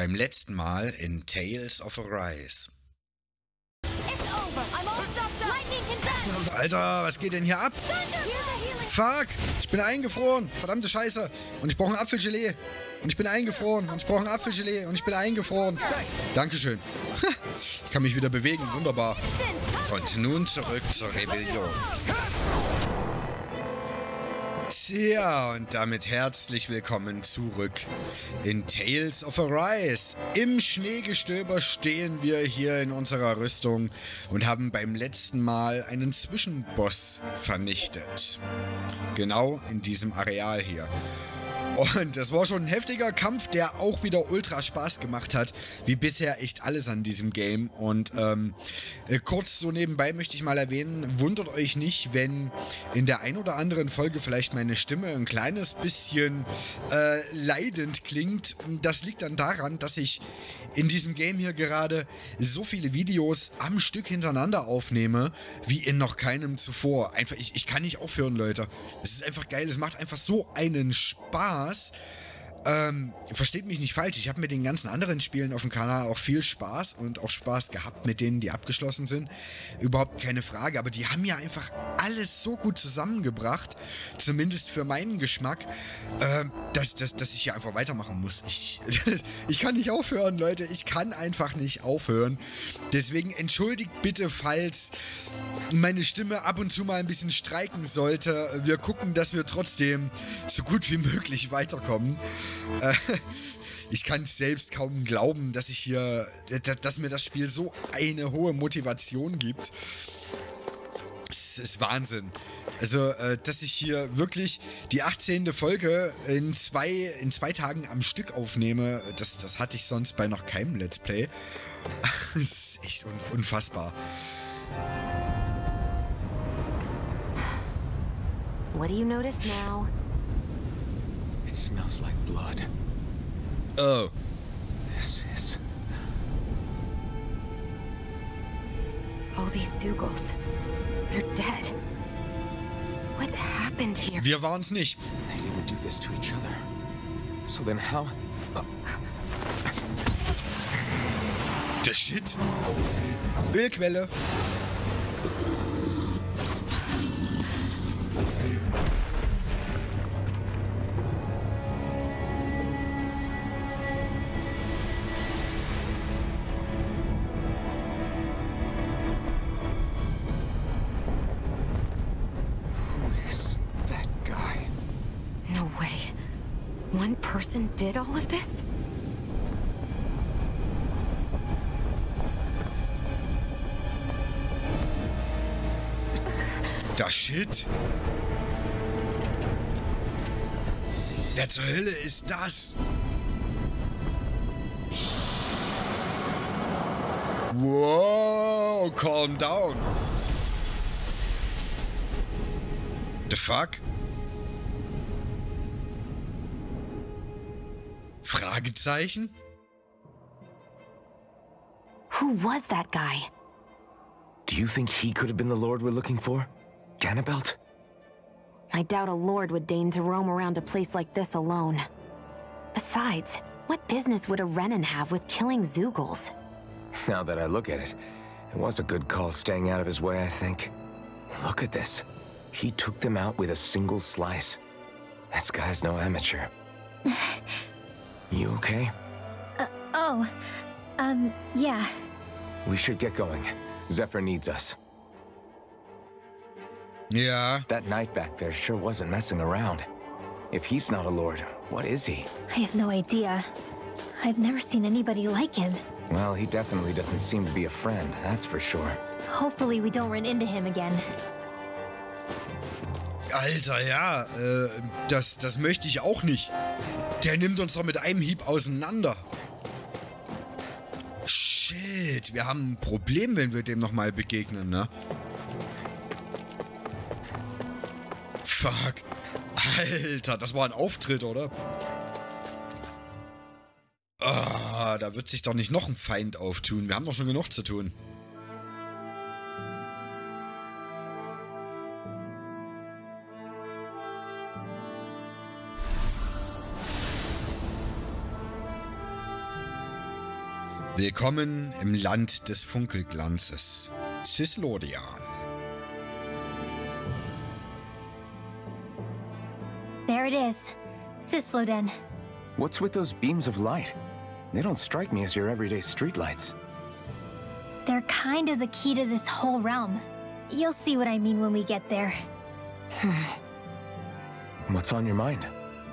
beim letzten Mal in Tales of Arise. Alter, was geht denn hier ab? Fuck, ich bin eingefroren. Verdammte Scheiße. Und ich brauche ein Apfelgelee. Und ich bin eingefroren. Und ich brauche ein Apfelgelee. Und ich bin eingefroren. Dankeschön. Ich kann mich wieder bewegen. Wunderbar. Und nun zurück zur Rebellion. Tja, und damit herzlich willkommen zurück in Tales of Arise. Im Schneegestöber stehen wir hier in unserer Rüstung und haben beim letzten Mal einen Zwischenboss vernichtet. Genau in diesem Areal hier. Und das war schon ein heftiger Kampf, der auch wieder ultra Spaß gemacht hat, wie bisher echt alles an diesem Game. Und kurz so nebenbei möchte ich mal erwähnen, wundert euch nicht, wenn in der ein oder anderen Folge vielleicht meine Stimme ein kleines bisschen leidend klingt. Das liegt dann daran, dass ich in diesem Game hier gerade so viele Videos am Stück hintereinander aufnehme, wie in noch keinem zuvor. Einfach, ich kann nicht aufhören, Leute. Es ist einfach geil, es macht einfach so einen Spaß. Versteht mich nicht falsch, ich habe mit den ganzen anderen Spielen auf dem Kanal auch viel Spaß und auch Spaß gehabt mit denen, die abgeschlossen sind. Überhaupt keine Frage, aber die haben ja einfach alles so gut zusammengebracht, zumindest für meinen Geschmack, dass ich hier einfach weitermachen muss. Ich kann nicht aufhören, Leute, ich kann einfach nicht aufhören. Deswegen entschuldigt bitte, falls meine Stimme ab und zu mal ein bisschen streiken sollte. Wir gucken, dass wir trotzdem so gut wie möglich weiterkommen. Ich kann es selbst kaum glauben, dass dass mir das Spiel so eine hohe Motivation gibt. Es ist Wahnsinn. Also, dass ich hier wirklich die 18. Folge in zwei Tagen am Stück aufnehme, das hatte ich sonst bei noch keinem Let's Play. Das ist echt unfassbar. What do you notice now? It smells like blood. Oh. This is... All these Zeugles. They're dead. What happened here? Wir waren's nicht. They didn't do this to each other. So then how... The shit. Ölquelle. One person did all of this? Das Shit. Wer zur Hölle ist das? Wow, calm down. The fuck? Fragezeichen? Who was that guy? Do you think he could have been the Lord we're looking for? Ganabelt? I doubt a lord would deign to roam around a place like this alone. Besides, what business would a Renan have with killing Zeugles? Now that I look at it, it was a good call staying out of his way, I think. Look at this. He took them out with a single slice. This guy's no amateur. You okay? Yeah. We should get going. Zephyr needs us. Ja. That knight back there sure wasn't messing around. If he's not a lord, what is he? I have no idea. I've never seen anybody like him. Well, he definitely doesn't seem to be a friend, that's for sure. Hopefully we don't run into him again. Alter, ja, das möchte ich auch nicht. Der nimmt uns doch mit einem Hieb auseinander. Shit, wir haben ein Problem, wenn wir dem nochmal begegnen, ne? Fuck. Alter, das war ein Auftritt, oder? Ah, da wird sich doch nicht noch ein Feind auftun. Wir haben doch schon genug zu tun. Willkommen im Land des Funkelglanzes. Cyslodia. There it is. Cysloden. What's with those beams of light? They don't strike me as your everyday streetlights. They're kind of the key to this whole realm. You'll see what I mean when we get there. What's on your mind?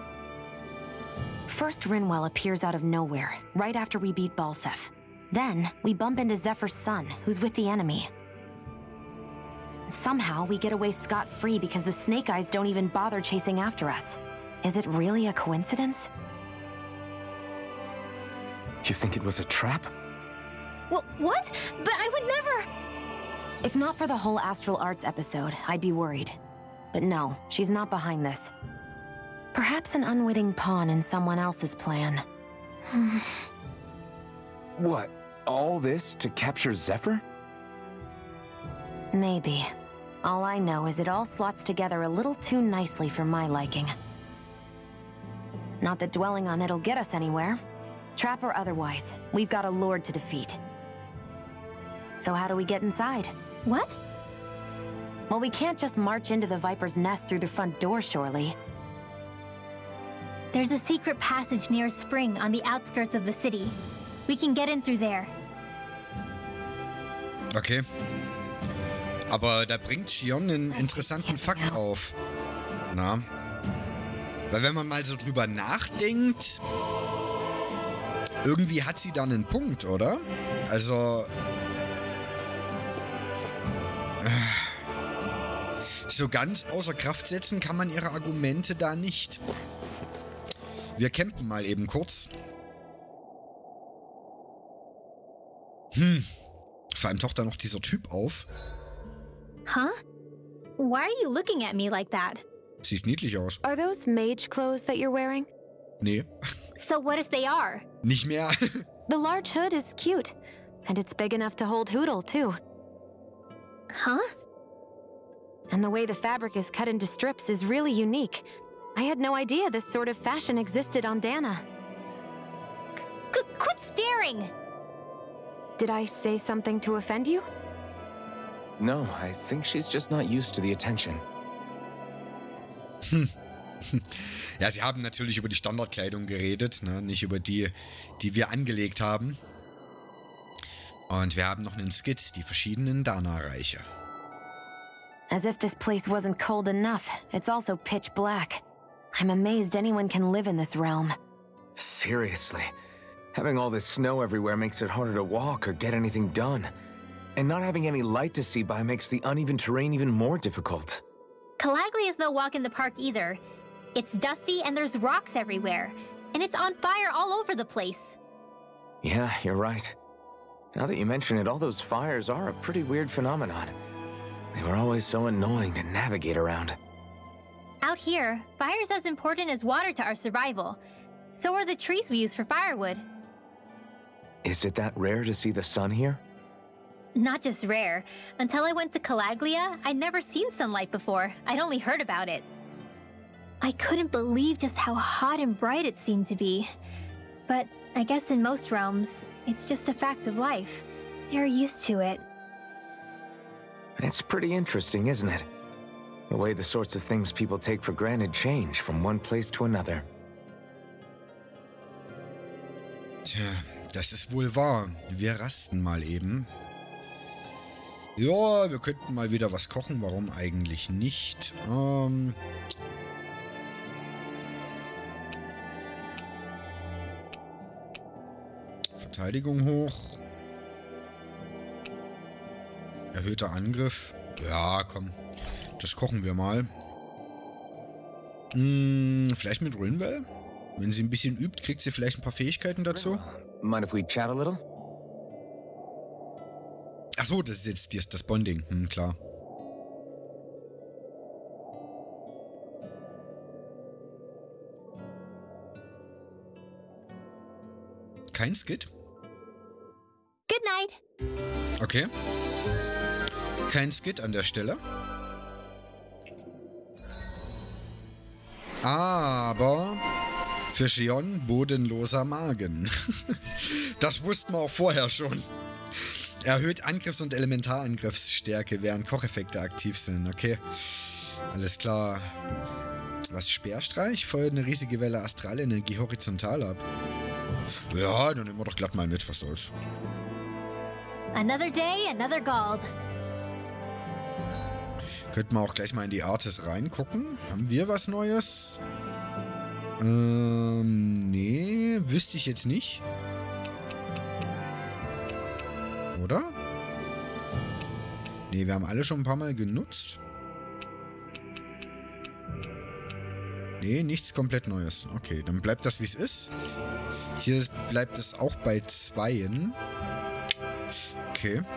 First, Rinwell appears out of nowhere, right after we beat Balseph. Then, we bump into Zephyr's son, who's with the enemy. Somehow, we get away scot-free because the Snake Eyes don't even bother chasing after us. Is it really a coincidence? You think it was a trap? What? But I would never... If not for the whole Astral Arts episode, I'd be worried. But no, she's not behind this. Perhaps an unwitting pawn in someone else's plan. What? All this to capture Zephyr? Maybe. All I know is it all slots together a little too nicely for my liking. Not that dwelling on it'll get us anywhere. Trap or otherwise, we've got a lord to defeat. So how do we get inside? What? Well, we can't just march into the Viper's nest through the front door, surely. There's a secret passage near a spring on the outskirts of the city. We can get in through there. Okay. Aber da bringt Shion einen interessanten Fakt auf. Na? Weil wenn man mal so drüber nachdenkt, irgendwie hat sie da einen Punkt, oder? Also... So ganz außer Kraft setzen kann man ihre Argumente da nicht. Wir campen mal eben kurz. Vor allem taucht da noch dieser Typ auf. Huh? Why are you looking at me like that? Sieht niedlich aus. Are those mage clothes that you're wearing? Nee. So what if they are? Nicht mehr. The large hood is cute. And it's big enough to hold Hootle, too. Huh? And the way the fabric is cut into strips is really unique. I had no idea this sort of fashion existed on Dana. Quit staring! Did I say something to offend you? No, I think she's just not used to the attention. Ja, sie haben natürlich über die Standardkleidung geredet, ne? Nicht über die, die wir angelegt haben. Und wir haben noch einen Skit, die verschiedenen Dana-Reiche. As if this place wasn't cold enough, it's also pitch black. I'm amazed anyone can live in this realm. Seriously. Having all this snow everywhere makes it harder to walk or get anything done. And not having any light to see by makes the uneven terrain even more difficult. Calaglia is no walk in the park either. It's dusty and there's rocks everywhere. And it's on fire all over the place. Yeah, you're right. Now that you mention it, all those fires are a pretty weird phenomenon. They were always so annoying to navigate around. Out here, fire's as important as water to our survival. So are the trees we use for firewood. Is it that rare to see the sun here? Not just rare. Until I went to Calaglia, I'd never seen sunlight before. I'd only heard about it. I couldn't believe just how hot and bright it seemed to be. But I guess in most realms, it's just a fact of life. You're used to it. It's pretty interesting, isn't it? The way the sorts of things people take for granted change from one place to another. Tja, das ist wohl wahr. Wir rasten mal eben. Ja, wir könnten mal wieder was kochen. Warum eigentlich nicht? Verteidigung hoch. Erhöhter Angriff. Ja, komm. Das kochen wir mal. Vielleicht mit Rinwell? Wenn sie ein bisschen übt, kriegt sie vielleicht ein paar Fähigkeiten dazu. Mind if we chat a little? Ach so, das ist jetzt das Bonding. Klar. Kein Skit? Good night. Okay. Kein Skit an der Stelle. Aber Für Shion bodenloser Magen. Das wussten wir auch vorher schon. Erhöht Angriffs- und Elementarangriffsstärke, während Kocheffekte aktiv sind. Okay, alles klar. Was, Speerstreich? Feuert eine riesige Welle Astralenergie horizontal ab. Ja, dann nehmen wir doch glatt mal mit, was soll's. Another day, another gold. Könnten wir auch gleich mal in die Artis reingucken. Haben wir was Neues? Nee, wüsste ich jetzt nicht. Oder? Nee, wir haben alle schon ein paar Mal genutzt. Nee, nichts komplett Neues. Okay, dann bleibt das, wie es ist. Hier bleibt es auch bei 2. Okay.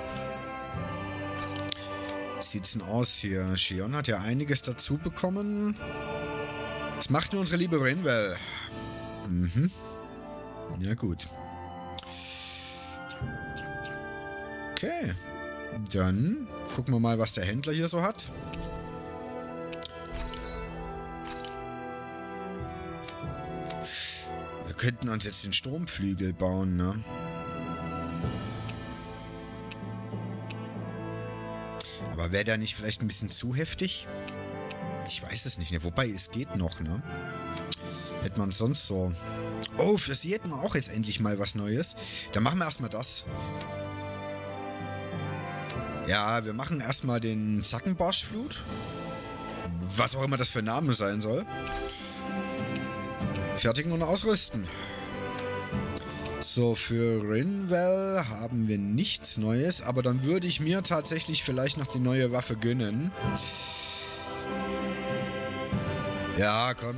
Wie sieht's denn aus hier? Shion hat ja einiges dazu bekommen. Was macht denn unsere liebe Rinwell? Mhm. Ja, gut. Okay. Dann gucken wir mal, was der Händler hier so hat. Wir könnten uns jetzt den Sturmflügel bauen, ne? Aber wäre der nicht vielleicht ein bisschen zu heftig? Ich weiß es nicht, ne? Wobei, es geht noch, ne? Hätte man sonst so... Oh, für sie hätten wir auch jetzt endlich mal was Neues. Dann machen wir erstmal das. Ja, wir machen erstmal den Zackenbarschflut. Was auch immer das für ein Name sein soll. Fertigen und ausrüsten. So, für Rinwell haben wir nichts Neues, aber dann würde ich mir tatsächlich vielleicht noch die neue Waffe gönnen. Ja, komm.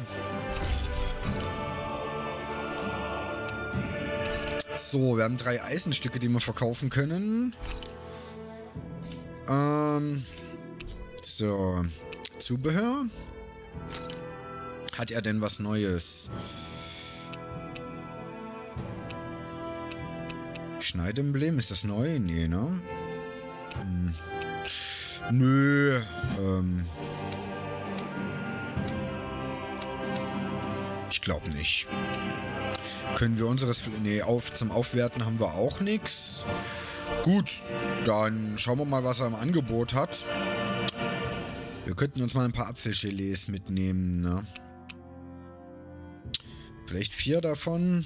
So, wir haben 3 Eisenstücke, die wir verkaufen können. So. Zubehör. Hat er denn was Neues? Schneidemblem, ist das neu? Nee, ne? Nö. Ich glaube nicht. Können wir unseres... Nee, zum Aufwerten haben wir auch nichts. Gut, dann schauen wir mal, was er im Angebot hat. Wir könnten uns mal ein paar Apfelgelees mitnehmen, ne? Vielleicht 4 davon.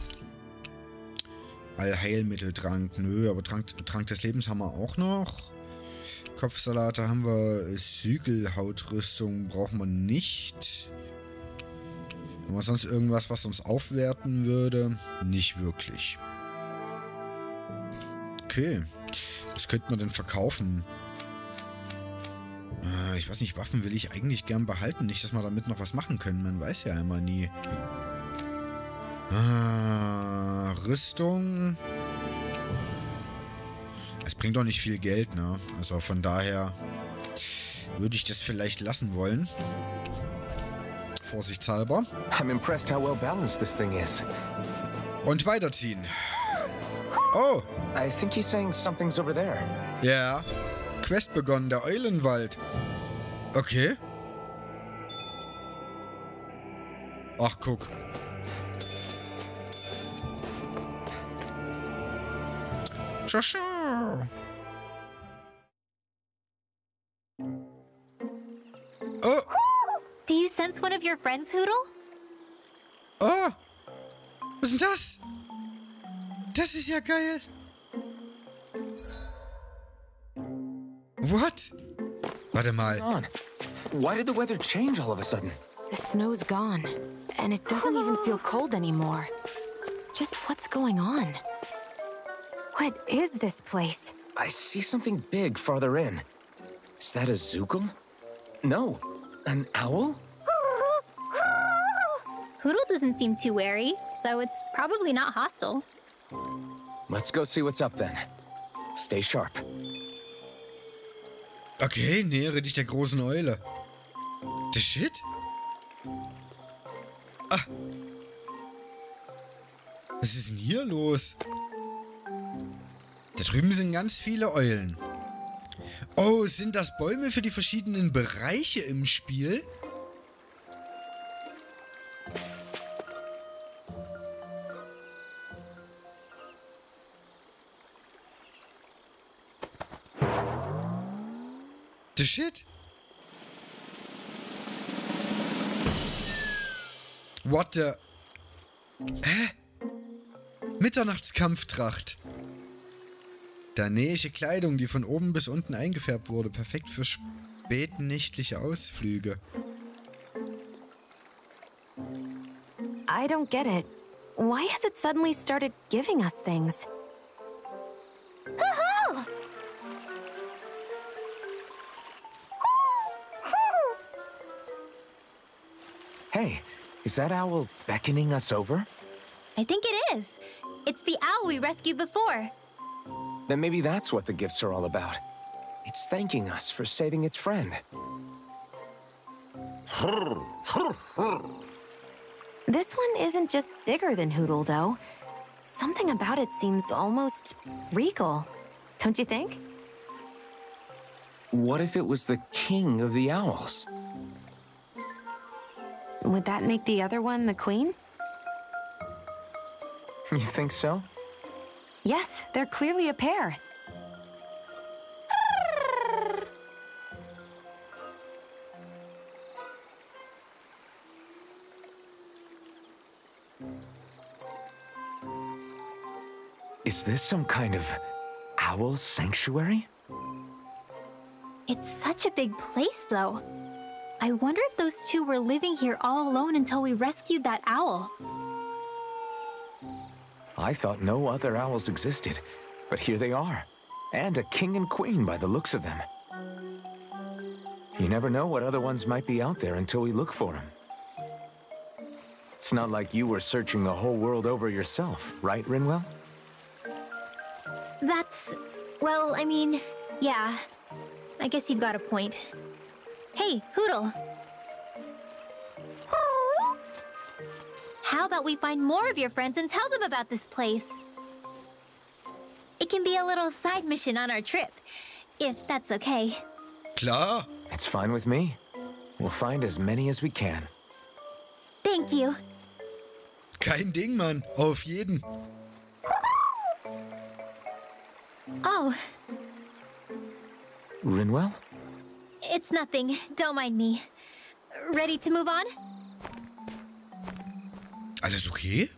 Allheilmitteltrank, nö, aber Trank des Lebens haben wir auch noch. Kopfsalate haben wir. Sügelhautrüstung brauchen wir nicht. Haben wir sonst irgendwas, was uns aufwerten würde? Nicht wirklich. Okay. Was könnte man denn verkaufen? Ich weiß nicht, Waffen will ich eigentlich gern behalten. Nicht, dass wir damit noch was machen können. Man weiß ja immer nie. Rüstung. Es bringt doch nicht viel Geld, ne? Also von daher würde ich das vielleicht lassen wollen. Vorsichtshalber. I'm impressed how well balanced this thing is. Und weiterziehen. Oh. I think he's saying something's over there. Ja. Quest begonnen, der Eulenwald. Okay. Ach, guck. Schau. Oh. Do you sense one of your friends, Hootle? Oh. Was ist denn das? Das ist ja geil. What? Warte mal. Why did the weather change all of a sudden? The snow's gone, and it doesn't even feel cold anymore. Just what's going on? What is this place? I see something big farther in. Is that a Zookle? No, an owl? Hootle doesn't seem too wary, so it's probably not hostile. Let's go see what's up then. Stay sharp. Okay, nähere dich der großen Eule. The shit? Ah. Was ist denn hier los? Da drüben sind ganz viele Eulen. Oh, sind das Bäume für die verschiedenen Bereiche im Spiel? The shit? What the... Hä? Mitternachtskampftracht. Danäische Kleidung, die von oben bis unten eingefärbt wurde. Perfekt für spätnächtliche Ausflüge. I don't get it. Why has it suddenly started giving us things? Hey, is that owl beckoning us over? I think it is. It's the owl we rescued before. Then maybe that's what the gifts are all about. It's thanking us for saving its friend. This one isn't just bigger than Hootle, though. Something about it seems almost regal. Don't you think? What if it was the king of the owls? Would that make the other one the queen? You think so? Yes, they're clearly a pair. Is this some kind of owl sanctuary? It's such a big place, though. I wonder if those two were living here all alone until we rescued that owl. I thought no other owls existed, but here they are. And a king and queen by the looks of them. You never know what other ones might be out there until we look for them. It's not like you were searching the whole world over yourself, right, Rinwell? That's... well, I mean, yeah. I guess you've got a point. Hey, Hootle. How about we find more of your friends and tell them about this place? It can be a little side mission on our trip, if that's okay. Klar. It's fine with me. We'll find as many as we can. Thank you. Kein Ding, Mann. Auf jeden. Oh, Rinwell? it's nothing. Don't mind me. Ready to move on? Alles okay?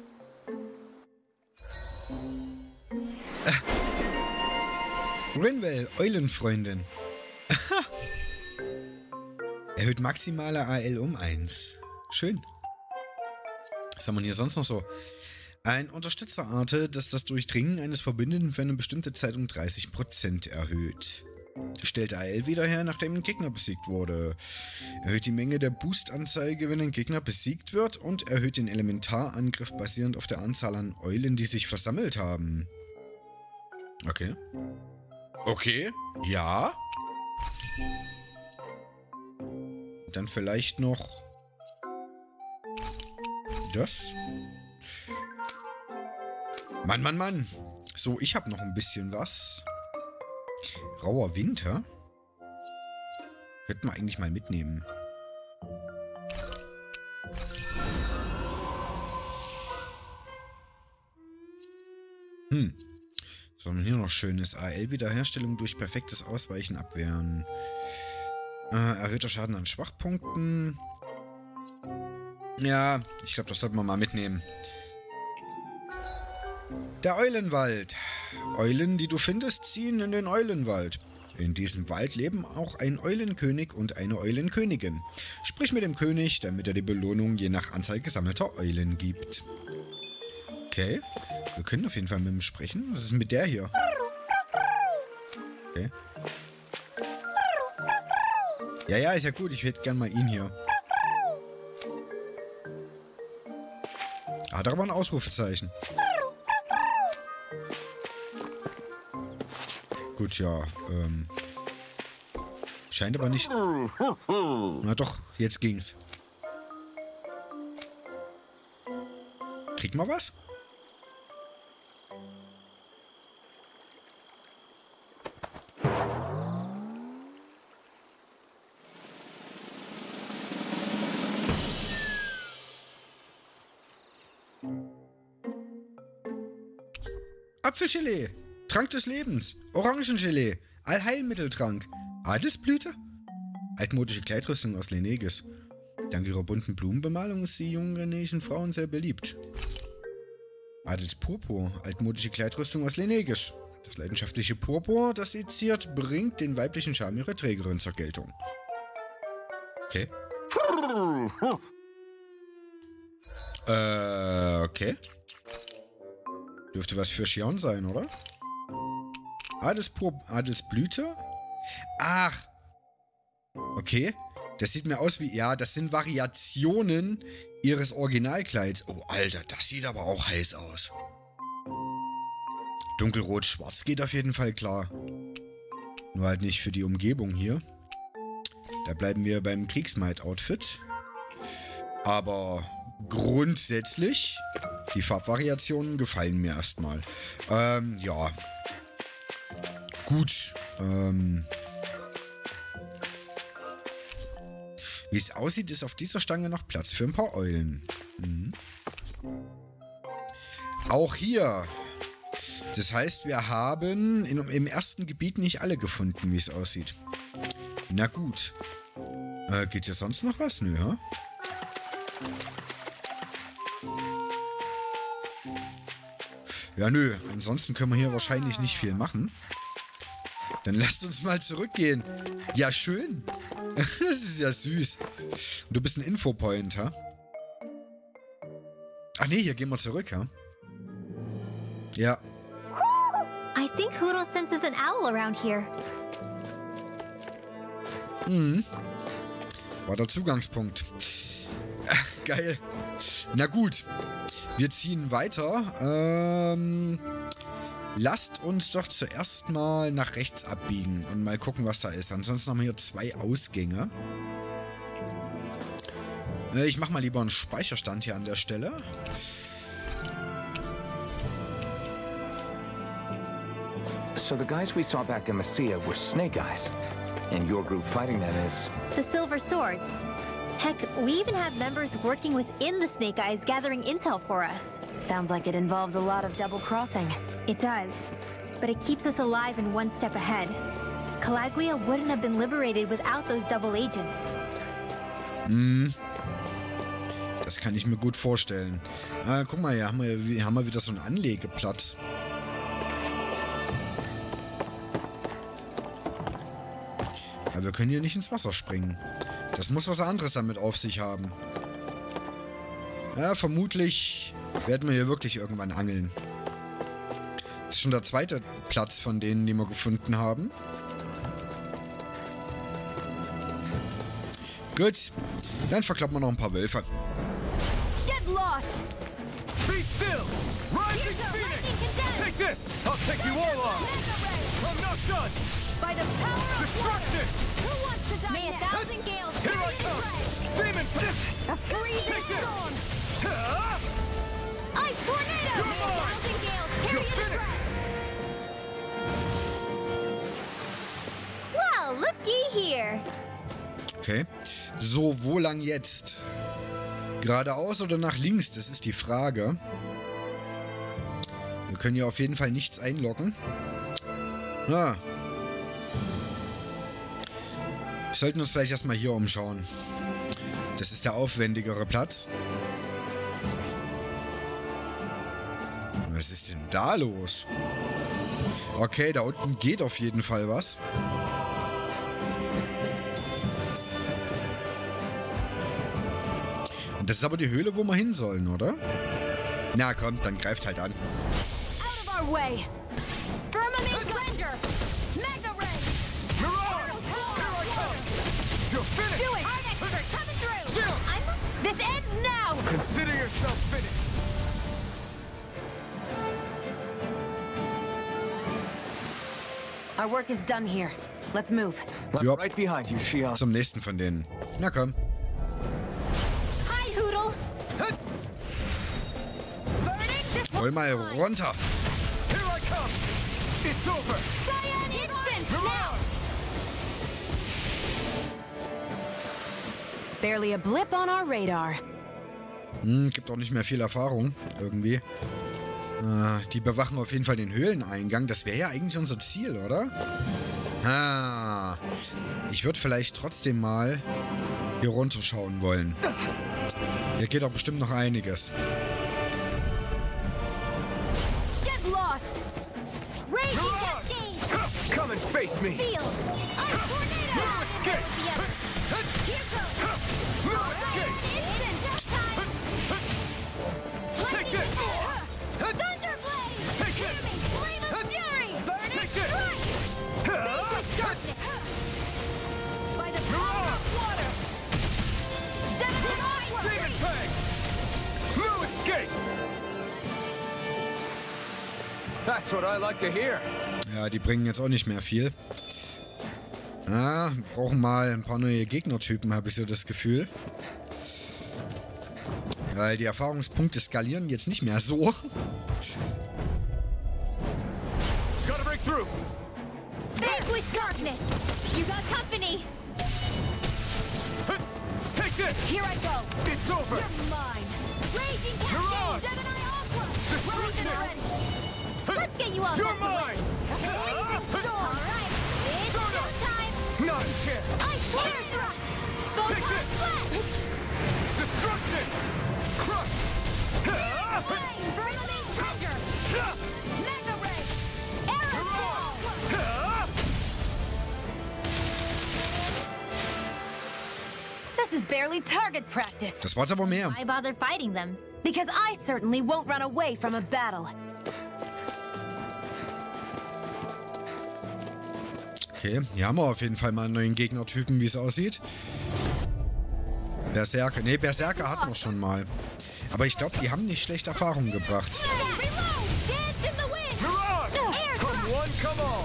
Rinwell, Eulenfreundin. Aha. Erhöht maximale AL um 1. Schön. Was haben wir hier sonst noch so? Ein Unterstützer artet, dass das Durchdringen eines Verbündeten für eine bestimmte Zeit um 30% erhöht. Stellt AL wieder her, nachdem ein Gegner besiegt wurde. Erhöht die Menge der Boost-Anzeige, wenn ein Gegner besiegt wird, und erhöht den Elementarangriff basierend auf der Anzahl an Eulen, die sich versammelt haben. Okay. Okay, ja. Dann vielleicht noch das. Mann, Mann, Mann. So, ich habe noch ein bisschen was. Rauer Winter. Könnten wir eigentlich mal mitnehmen. Was haben wir hier noch Schönes? AL-Wiederherstellung durch perfektes Ausweichen abwehren. Erhöhter Schaden an Schwachpunkten. Ja, ich glaube, das sollten wir mal mitnehmen. Der Eulenwald. Eulen, die du findest, ziehen in den Eulenwald. In diesem Wald leben auch ein Eulenkönig und eine Eulenkönigin. Sprich mit dem König, damit er die Belohnung je nach Anzahl gesammelter Eulen gibt. Okay, wir können auf jeden Fall mit ihm sprechen. Was ist denn mit der hier? Okay. Ja, ist ja gut. Ich hätte gern mal ihn hier. Hat aber ein Ausrufezeichen. Gut, ja, scheint aber nicht... Na doch, jetzt ging's. Kriegt man was? Apfelgelee, Trank des Lebens, Orangengelee, Allheilmitteltrank, Adelsblüte? Altmodische Kleidrüstung aus Lenegis. Dank ihrer bunten Blumenbemalung ist die jungen renäischen Frauen sehr beliebt. Adelspurpur. Altmodische Kleidrüstung aus Lenegis. Das leidenschaftliche Purpur, das sie ziert, bringt den weiblichen Charme ihrer Trägerin zur Geltung. Okay. Okay. Dürfte was für Shion sein, oder? Adelsblüte? Ach. Okay. Das sieht mir aus wie... Ja, das sind Variationen ihres Originalkleids. Oh, Alter, das sieht aber auch heiß aus. Dunkelrot-schwarz geht auf jeden Fall klar. Nur halt nicht für die Umgebung hier. Da bleiben wir beim Kriegsmaid-Outfit. Aber grundsätzlich, die Farbvariationen gefallen mir erstmal. Ja. Gut. Wie es aussieht, ist auf dieser Stange noch Platz für ein paar Eulen. Mhm. Auch hier. Das heißt, wir haben im ersten Gebiet nicht alle gefunden, wie es aussieht. Na gut. Geht hier sonst noch was? Nö, ha? Ja, nö. Ansonsten können wir hier wahrscheinlich nicht viel machen. Dann lasst uns mal zurückgehen. Ja, schön. Das ist ja süß. Und du bist ein Infopoint, ha? Ach nee, hier gehen wir zurück, ha? Ja. I think Hootle senses an owl around here. Mhm. War der Zugangspunkt. Geil. Na gut. Wir ziehen weiter. Lasst uns doch zuerst mal nach rechts abbiegen und mal gucken, was da ist. Ansonsten haben wir hier 2 Ausgänge. Ich mache mal lieber einen Speicherstand hier an der Stelle. So the guys we saw back in Messia were Snake Eyes, and your group fighting them is... The Silver Swords. Heck, we even have members working within the Snake Eyes gathering intel for us. Sounds like it involves a lot of double crossing. It does, but it keeps us alive and one step ahead. Calaglia wouldn't have been liberated without those double agents. Hm. Das kann ich mir gut vorstellen. Guck mal, hier haben wir wieder so einen Anlegeplatz. Aber wir können hier nicht ins Wasser springen. Das muss was anderes damit auf sich haben. Ja, vermutlich werden wir hier wirklich irgendwann angeln. Das ist schon der zweite Platz von denen, die wir gefunden haben. Gut, dann verklappen wir noch ein paar Wölfe. Get lost! Be still! Rising Phoenix! Take this! I'll take you all on! I'm not done! By the power of Destruction! who wants to die May a now? thousand gales Here I come! Demon Fist! A freezing Take this! storm! Ice tornado! You're May a mine! thousand gales carry You're you to finished! rest. Well, looky here. Okay. So, wo lang jetzt? Geradeaus oder nach links? Das ist die Frage. Wir können hier auf jeden Fall nichts einloggen. Ja. Wir sollten uns vielleicht erstmal hier umschauen. Das ist der aufwendigere Platz. Was ist denn da los? Okay, da unten geht auf jeden Fall was. Und das ist aber die Höhle, wo wir hin sollen, oder? Na komm, dann greift halt an. Out of our way! Firmament Render! Mega Ray! Mirage! Here I come! You're finished! Do it! Arnex, coming through! Chill! This ends now! Consider yourself finished! Our work is done here. Let's move. Ja. Right behind you, Shion. Zum nächsten von denen. Na komm. Hi, Hootle. Hol mal runter. Here I come! It's over! Cyan instant! Mirage! Barely a blip on our radar. Gibt auch nicht mehr viel Erfahrung. Irgendwie. Die bewachen auf jeden Fall den Höhleneingang. Das wäre ja eigentlich unser Ziel, oder? Ah. Ich würde vielleicht trotzdem mal hier runterschauen wollen. Hier geht doch bestimmt noch einiges. Get lost! Raging cascade! Come and face me! Seal! Ice tornado! Escape! Here goes! Escape! Take this! Thunderblade! Take it! Flame of fury! Burning Take this! darkness! By the power of water! Demon Fang! No escape! That's what I like to hear. Ja, die bringen jetzt auch nicht mehr viel. Ah, wir brauchen mal ein paar neue Gegnertypen, habe ich so das Gefühl. Weil die Erfahrungspunkte skalieren jetzt nicht mehr so. Gotta break through. Vanquish darkness! You got company! Take this! Here I go! It's over! You're mine! Raging Mirage! cascade! Gemini Aqua! Destruction! Frozen already! Let's get you all You're back to work. mine! Blazing storm! Alright! It's Soda! showtime! Not a chance! Ice flare thrust! Take Photon this! flash! Destruction! Crush! Flame! Burning treasure! Mega ray! Aerosol! This is barely target practice. Das war's aber mehr. Why bother fighting them? Because I certainly won't run away from a battle. Okay, hier haben wir auf jeden Fall mal einen neuen Gegnertypen, wie es aussieht. Berserker. Ne, Berserker hatten wir schon mal. Aber ich glaube, die haben nicht schlecht Erfahrungen gebracht. Reload! Dance in the wind! Mirage! Air Come one, come all!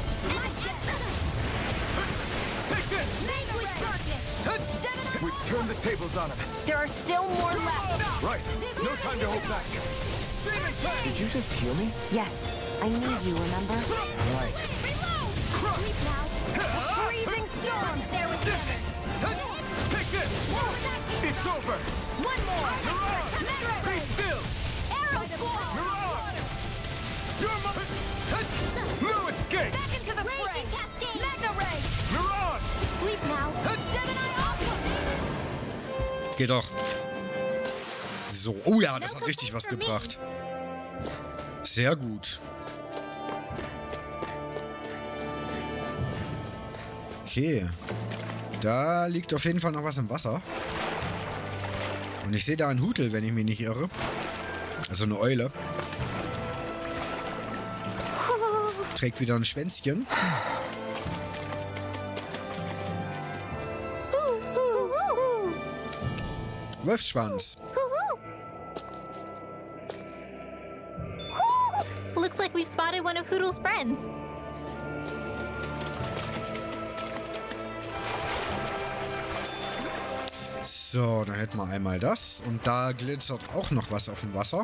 Take this! Vanquish darkness! Gemini We've turned the tables on him. There are still more left. Right. No time to hold back. Demon Fang! Did you just heal me? Yes, I need you, remember? Right. reload! Crush! Sleep now! Freezing storm! There with Seven! Take this! It's over! One more! Mirage! Mega Be ray! still! Aerosol! Mirage! You're my... No escape! Back into the fray! Cascade! Mega ray! Mirage! Sleep now! Gemini Aqua! Geht doch. So, oh ja, das hat richtig was gebracht. Sehr gut. Okay. Da liegt auf jeden Fall noch was im Wasser. Und ich sehe da einen Hutel, wenn ich mich nicht irre. Also eine Eule. Trägt wieder ein Schwänzchen. Wolfsschwanz. Looks like we've spotted one of Hoodle's friends. So, dann hätten wir einmal das. Und da glitzert auch noch was auf dem Wasser.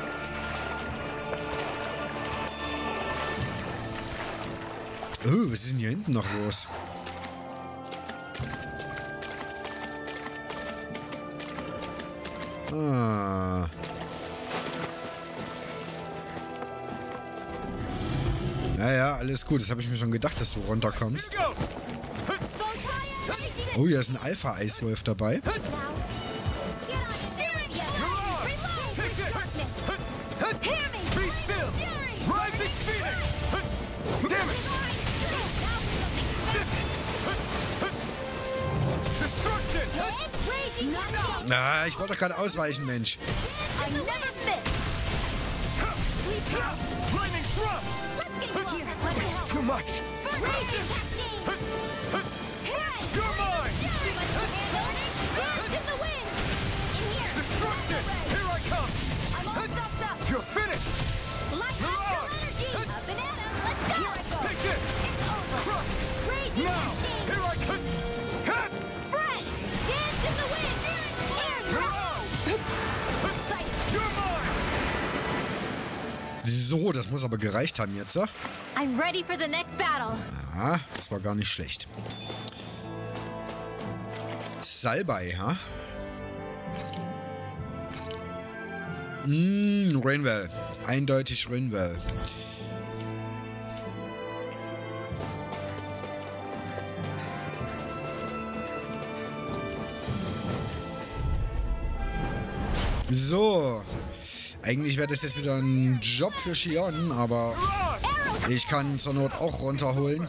Oh, was ist denn hier hinten noch los? Ah. Ja, alles gut. Das habe ich mir schon gedacht, dass du runterkommst. Here goes! Oh, hier ist ein Alpha-Eiswolf dabei. Be still! Rising Phoenix! Damn it! Destruction! Ah, ich wollte doch gerade ausweichen, Mensch. Lightning thrust! Too much! You're mine! Destruction! Here I come! You're finished! Take this! Crush! Now! Here I come! Hit! You're mine! So, das muss aber gereicht haben jetzt. I'm ready for the next battle. Ah, das war gar nicht schlecht. Salbei, ha? Rainwell. Eindeutig Rainwell. So. Eigentlich wäre das jetzt wieder ein Job für Shion, aber ich kann zur Not auch runterholen.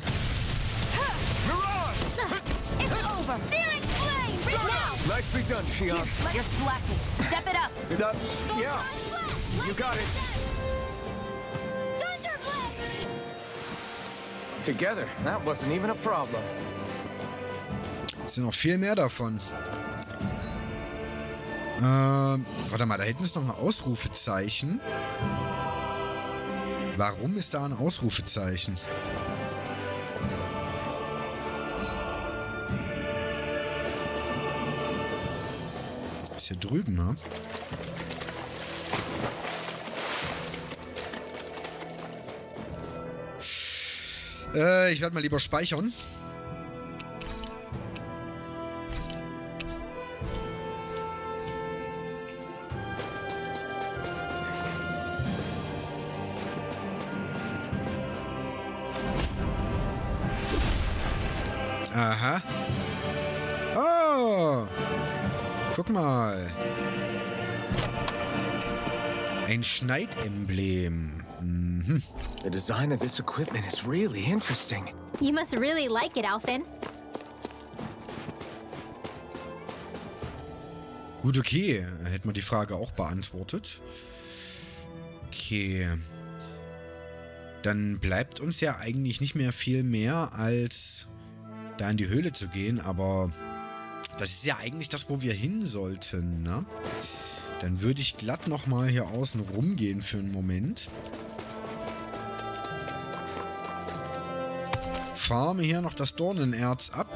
Nicely done, Shion. You're slacking. Step it up. Yeah, you got it. Together, that wasn't even a problem. Es sind noch viel mehr davon. Warte mal, da hinten ist noch ein Ausrufezeichen. Warum ist da ein Ausrufezeichen? Ist hier drüben, ne? Ich werde mal lieber speichern. Aha. Oh! Guck mal. Ein Schneidemblem. Mhm. The design of this equipment is really interesting. You must really like it, Alphen. Gut, okay. Hätten wir die Frage auch beantwortet. Okay. Dann bleibt uns ja eigentlich nicht mehr viel mehr, als da in die Höhle zu gehen. Aber das ist ja eigentlich das, wo wir hin sollten, ne? Dann würde ich glatt nochmal hier außen rumgehen für einen Moment. Farme hier noch das Dornenerz ab.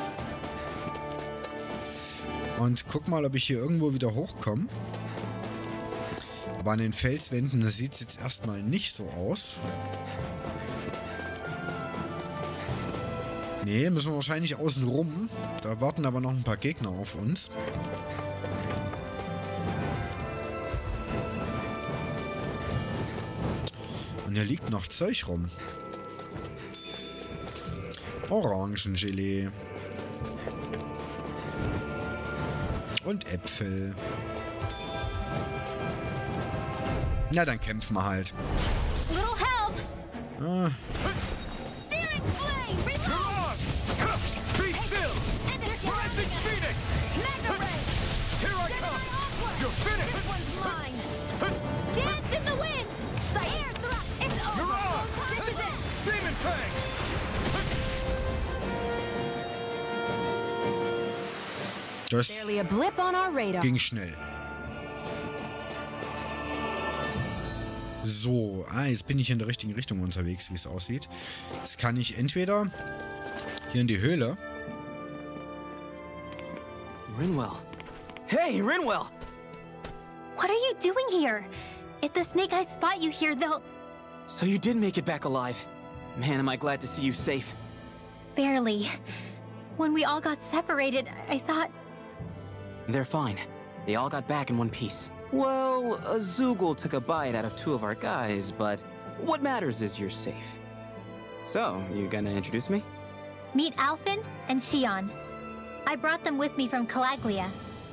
Und guck mal, ob ich hier irgendwo wieder hochkomme. Aber an den Felswänden sieht es jetzt erstmal nicht so aus. Nee, müssen wir wahrscheinlich außen rum. Da warten aber noch ein paar Gegner auf uns. Und hier liegt noch Zeug rum. Orangengelee. Und Äpfel. Na, dann kämpfen wir halt. Little help. Ah. Searing flame. Reload. Be still. Rising Phoenix. Mega ray. Here I come. You're finished. This one's mine. Dance in the wind. Air thrust. It's over. Mirage. This is it. Demon Fang. Das Barely a blip on our radar. ging schnell. So, jetzt bin ich in der richtigen Richtung unterwegs, wie es aussieht. Jetzt kann ich entweder hier in die Höhle. Rinwell. Hey, Rinwell! What are you doing here? If the Snake Eyes spot you here, they'll... So you did make it back alive. Man, am I glad to see you safe. Barely. When we all got separated, I thought... They're fine. They all got back in one piece. Well, Azoogle took a bite out of 2 of our guys, but what matters is you're safe. So, you gonna introduce me? Meet Alphen and Shion. I brought them with me from Calaglia.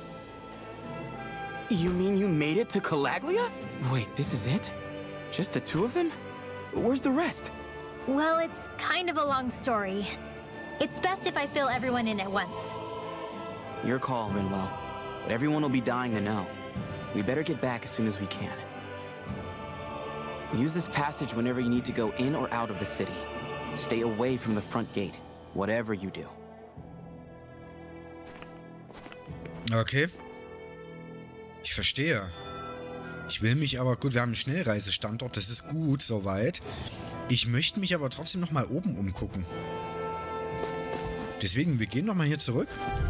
You mean you made it to Calaglia? Wait, this is it? Just the 2 of them? Where's the rest? Well, it's kind of a long story. It's best if I fill everyone in at once. Your call, Rinwell. But everyone will be dying to know. We better get back as soon as we can. Use this passage whenever you need to go in or out of the city. Stay away from the front gate, whatever you do. Okay. Ich verstehe. Ich will mich aber... Gut, wir haben einen Schnellreisestandort. Das ist gut soweit. Ich möchte mich aber trotzdem noch mal oben umgucken. Deswegen, wir gehen noch mal hier zurück.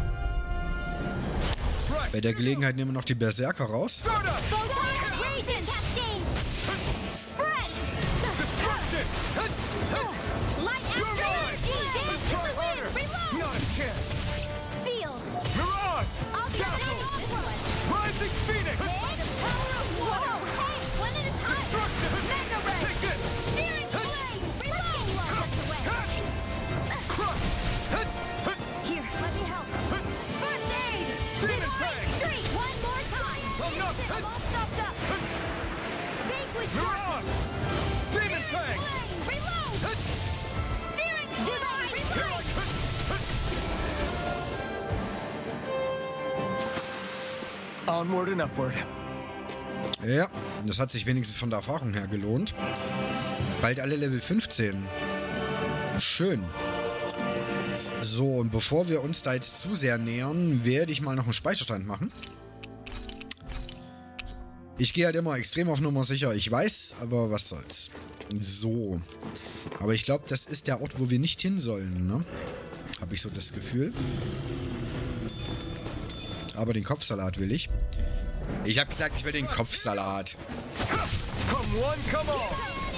Bei der Gelegenheit nehmen wir noch die Berserker raus. Demon Fang! Onward and upward. Ja, das hat sich wenigstens von der Erfahrung her gelohnt. Bald alle Level 15. Schön. So, und bevor wir uns da jetzt zu sehr nähern, werde ich mal noch einen Speicherstand machen. Ich gehe halt immer extrem auf Nummer sicher, ich weiß, aber was soll's. So. Aber ich glaube, das ist der Ort, wo wir nicht hin sollen, ne? Habe ich so das Gefühl. Aber den Kopfsalat will ich. Ich habe gesagt, ich will den Kopfsalat. Come one, come all!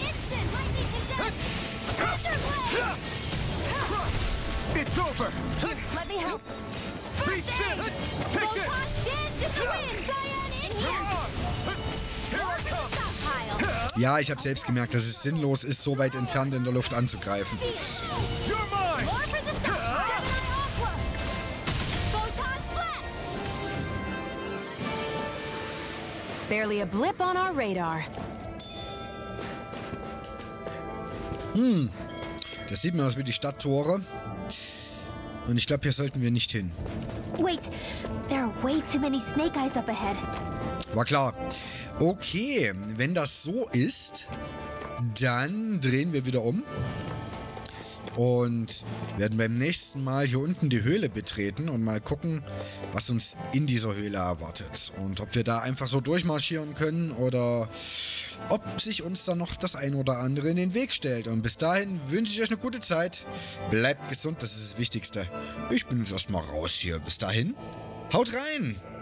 It's over! Let me help. Be still! Take this! Here I come! Ja, ich habe selbst gemerkt, dass es sinnlos ist, so weit entfernt in der Luft anzugreifen. You're mine! Barely a blip on our radar. Das sieht mir aus wie die Stadttore. Und ich glaube, hier sollten wir nicht hin. Wait, there are way too many snake eyes up ahead. War klar. Okay, wenn das so ist, dann drehen wir wieder um. Und werden beim nächsten Mal hier unten die Höhle betreten und mal gucken, was uns in dieser Höhle erwartet. Und ob wir da einfach so durchmarschieren können oder ob sich uns dann noch das ein oder andere in den Weg stellt. Und bis dahin wünsche ich euch eine gute Zeit. Bleibt gesund, das ist das Wichtigste. Ich bin jetzt erstmal raus hier. Bis dahin, haut rein!